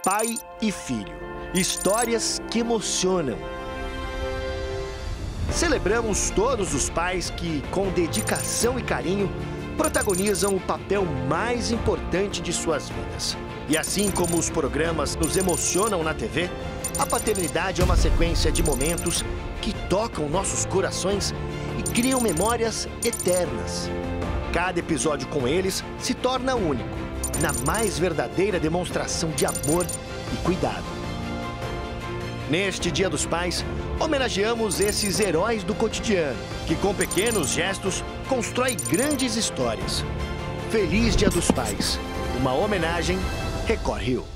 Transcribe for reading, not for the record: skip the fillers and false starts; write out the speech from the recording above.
Pai e filho. Histórias que emocionam. Celebramos todos os pais que, com dedicação e carinho, protagonizam o papel mais importante de suas vidas. E assim como os programas nos emocionam na TV, a paternidade é uma sequência de momentos que tocam nossos corações e criam memórias eternas. Cada episódio com eles se torna único, na mais verdadeira demonstração de amor e cuidado. Neste Dia dos Pais, homenageamos esses heróis do cotidiano, que com pequenos gestos constroem grandes histórias. Feliz Dia dos Pais, uma homenagem Record Rio.